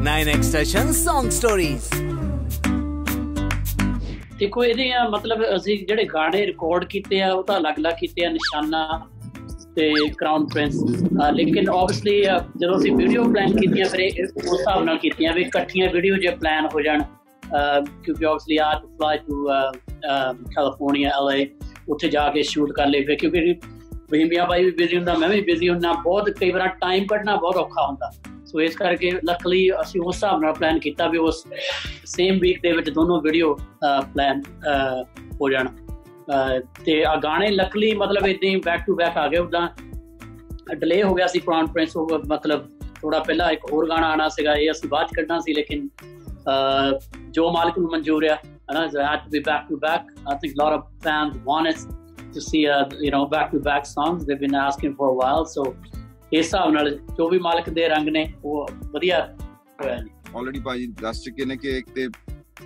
9x Tashan Song Stories। देखो ਇਹਦੇ मतलब ਅਸੀਂ ਜਿਹੜੇ ਗਾਣੇ ਰਿਕਾਰਡ ਕੀਤੇ ਆ ਉਹ ਤਾਂ ਅਲੱਗ-ਅਲੱਗ ਕੀਤੇ ਆ ਨਿਸ਼ਾਨਾ ਤੇ ਕਰਾਊਨ ਪ੍ਰਿੰਸ ਲੇਕਿਨ ਆਬਵੀਅਸਲੀ ਜਦੋਂ ਅਸੀਂ ਵੀਡੀਓ ਪਲਾਨ ਕੀਤੀਆਂ ਫਿਰ ਉਸ ਹਿਸਾਬ ਨਾਲ ਕੀਤੀਆਂ ਵੀ ਇਕੱਠੀਆਂ ਵੀਡੀਓ ਜੇ ਪਲਾਨ ਹੋ ਜਾਣ ਕਿਉਂਕਿ ਆਬਵੀਅਸਲੀ ਆ to fly to California LA ਉੱਥੇ ਜਾ ਕੇ ਸ਼ੂਟ ਕਰ ਲਏ ਫਿਰ ਕਿਉਂਕਿ ਬਹੀਮੀਆ ਬਾਈ ਵੀ ਬਿਜ਼ੀ ਹੁੰਦਾ ਮੈਂ ਵੀ ਬਿਜ਼ੀ ਹੁੰਦਾ ਬਹੁਤ ਕਈ ਵਾਰ ਟਾਈਮ ਕੱਢਣਾ ਬਹੁਤ ਔਖਾ ਹੁੰਦਾ ਸੋ ਇਸ ਕਰਕੇ ਲੱਕਲੀ ਅਸੀਂ ਉਸ ਹਿਸਾਬ ਨਾਲ ਪਲਾਨ ਕੀਤਾ ਵੀ ਉਸ ਸੇਮ ਵੀਕ ਦੇ ਵਿੱਚ ਦੋਨੋਂ ਵੀਡੀਓ ਪਲਾਨ ਹੋ ਜਾਣ ਤੇ ਆ ਗਾਣੇ ਲੱਕਲੀ ਮਤਲਬ ਇੱਦਾਂ ਹੀ ਬੈਕ ਟੂ ਬੈਕ ਆ ਗਏ ਉੱਦਾਂ ਡਿਲੇ ਹੋ ਗਿਆ ਸੀ ਕਰਾਊਨ ਪ੍ਰਿੰਸ ਮਤਲਬ ਥੋੜਾ ਪਹਿਲਾਂ ਇੱਕ ਹੋਰ ਗਾਣਾ ਆਉਣਾ ਸੀਗਾ ਇਹ ਅਸੀਂ ਬਾਅਦ 'ਚ ਕੱਢਣਾ ਸੀ ਲੇਕਿਨ ਜੋ ਮਾਲਕ ਨੂੰ ਮਨਜ਼ੂਰ ਆ ਹਨਾ it had to be back to back. I think a lot of fans wanted to see back to back songs. They've been asking for a while, so ਇਸ ਹਿਸਾਬ ਨਾਲ ਜੋ ਵੀ ਮਾਲਕ ਦੇ ਰੰਗ ਨੇ ਉਹ ਵਧੀਆ ਹੋਇਆ ਨੇ ਆਲਰੇਡੀ ਭਾਜੀ ਦੱਸ ਚੁੱਕੇ ਨੇ ਕਿ ਇੱਕ ਤੇ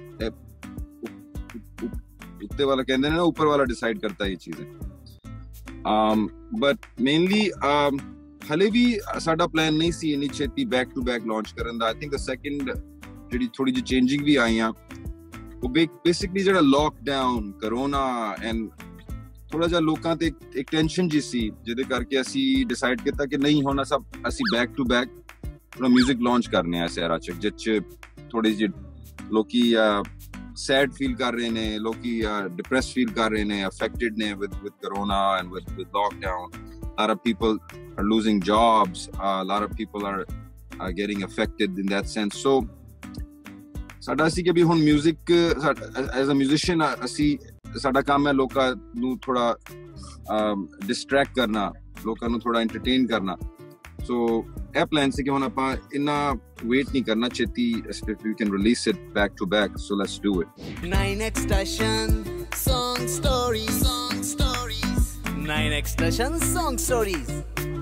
ਉੱਤੇ ਵਾਲਾ ਕਹਿੰਦੇ ਨੇ ਨਾ ਉੱਪਰ ਵਾਲਾ ਡਿਸਾਈਡ ਕਰਤਾ ਇਹ ਚੀਜ਼ਾਂ ਬਟ ਮੇਨਲੀ ਹਲੇ ਵੀ ਸਾਡਾ ਪਲਾਨ ਨਹੀਂ ਸੀ ਇੰਨੀ ਛੇਤੀ ਬੈਕ ਟੂ ਬੈਕ ਲਾਂਚ ਕਰਨ ਦਾ ਆਈ ਥਿੰਕ ਦ ਸੈਕਿੰਡ ਜਿਹੜੀ ਥੋੜੀ ਜਿਹੀ ਚੇਂਜਿੰਗ ਵੀ ਆਈਆਂ ਉਹ ਬੇਸਿਕਲੀ ਜਿਹੜਾ ਲੋਕਡਾਊਨ ਕਰੋਨਾ ਐਂਡ ਥੋੜਾ ਜਿਹਾ ਲੋਕਾਂ ਤੇ ਇੱਕ ਟੈਨਸ਼ਨ ਜੀ ਸੀ ਜਿਹਦੇ ਕਰਕੇ ਅਸੀਂ ਡਿਸਾਈਡ ਕੀਤਾ ਕਿ ਨਹੀਂ ਹੁਣ ਅਸੀਂ ਬੈਕ ਟੂ ਬੈਕ ਥੋੜਾ ਮਿਊਜ਼ਿਕ ਲਾਂਚ ਕਰਨੇ ਆ ਇਸ ਐਰਾ ਚ ਜਿਹ ਚ ਥੋੜੀ ਜਿਹੀ ਲੋਕੀ ਸੈਡ ਫੀਲ ਕਰ ਰਹੇ ਨੇ ਲੋਕੀ ਡਿਪਰੈਸ ਫੀਲ ਕਰ ਰਹੇ ਨੇ ਅਫੈਕਟਡ ਨੇ with corona and with lockdown lot of people are losing jobs a lot of people are getting affected in that sense so ਸਾਡਾ ਸੀ ਕਿ ਵੀ ਹੁਣ ਮਿਊਜ਼ਿਕ ਐਜ਼ ਅ ਮਿਊਜ਼ੀਸ਼ੀਅਨ ਅਸੀਂ ਸਾਡਾ ਕੰਮ ਹੈ ਲੋਕਾਂ ਨੂੰ ਥੋੜਾ ਡਿਸਟਰੈਕਟ ਕਰਨਾ ਲੋਕਾਂ ਨੂੰ ਥੋੜਾ ਐਂਟਰਟੇਨ ਕਰਨਾ ਸੋ ਇਹ ਪਲਾਨ ਸੀ ਕਿ ਹੁਣ ਆਪਾਂ ਇੰਨਾ ਵੇਟ ਨਹੀਂ ਕਰਨਾ ਛੇਤੀ we can release it back to back so let's do it 9x Tashan Song Stories 9x Tashan Song Stories